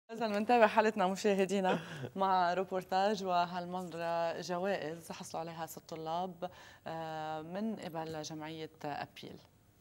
إذا بنتابع حالتنا مشاهدينا مع روبورتاج، وهالمرة جوائز حصلوا عليها 6 طلاب من قبل جمعية أبيل.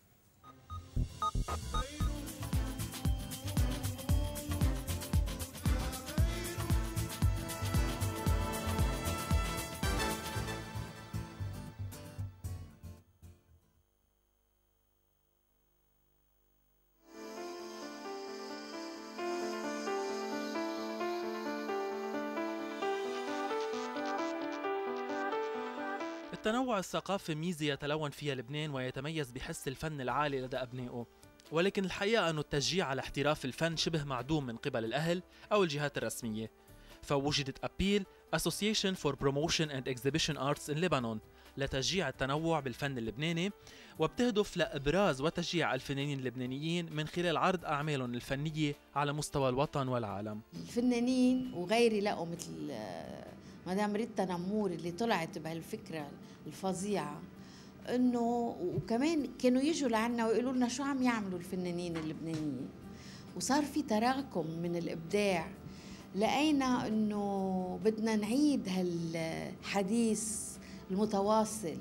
التنوع الثقافي ميزة يتلون فيها لبنان ويتميز بحس الفن العالي لدى أبنائه، ولكن الحقيقة أنه التشجيع على احتراف الفن شبه معدوم من قبل الأهل أو الجهات الرسمية. فوجدت أبيل Association for Promotion and Exhibition Arts in Lebanon لتشجيع التنوع بالفن اللبناني، وبتهدف لإبراز وتشجيع الفنانين اللبنانيين من خلال عرض أعمالهم الفنية على مستوى الوطن والعالم. الفنانين وغيري لقوا مثل مدام ريتا نمور اللي طلعت بهالفكرة الفظيعة، انه وكمان كانوا يجوا لعنا ويقولوا لنا شو عم يعملوا الفنانين اللبنانيين، وصار في تراكم من الإبداع. لقينا انه بدنا نعيد هالحديث المتواصل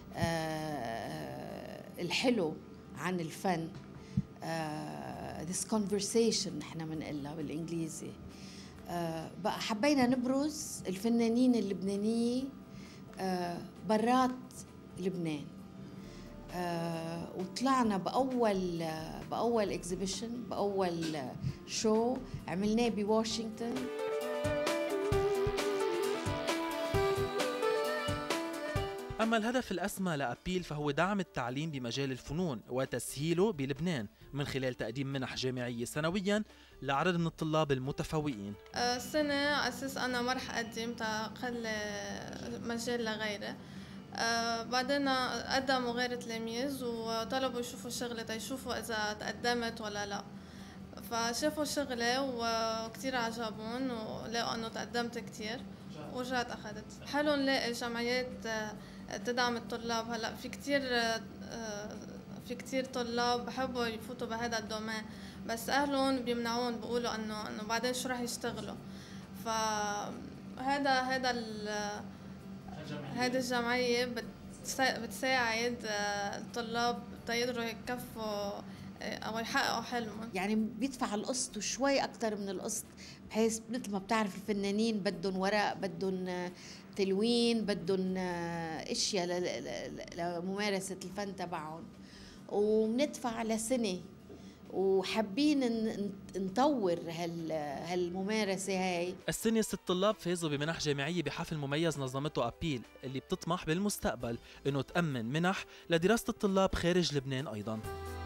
الحلو عن الفن، this conversation نحن بنقلها بالإنجليزي. بقى حبينا نبرز الفنانين اللبنانيين برات لبنان، وطلعنا بأول اكزيبيشن، بأول شو عملناه بواشنطن. أما الهدف الأسمى لأبيل فهو دعم التعليم بمجال الفنون وتسهيله بلبنان من خلال تقديم منح جامعية سنوياً لعدد من الطلاب المتفوقين. السنة على أساس أنا ما رح أقدم تخلي مجال لغيري. بعدين قدموا غير تلاميذ وطلبوا يشوفوا شغلي تيشوفوا إذا تقدمت ولا لا، فشافوا شغلي وكتير عجبون ولقوا أنه تقدمت كتير ورجعت أخذت. حلو نلاقي جمعيات تدعم الطلاب. هلا في كتير طلاب بحبوا يفوتوا بهذا الدومين، بس أهلهم بيمنعون، بيقولوا إنه بعدين شو رح يشتغلوا. هذا الجمعية بتساعد الطلاب تيقدروا يكفوا أو يحققوا حلمهم. يعني بيدفع القسط وشوي أكتر من القسط، بحيث مثل ما بتعرف الفنانين بدهم ورق، بدهم تلوين، بدهم اشياء لممارسة الفن تبعهم، وبندفع لسنة، وحابين نطور هالممارسة هاي. السنة 6 طلاب فازوا بمنح جامعية بحفل مميز نظمته أبيل، اللي بتطمح بالمستقبل إنه تأمن منح لدراسة الطلاب خارج لبنان أيضاً.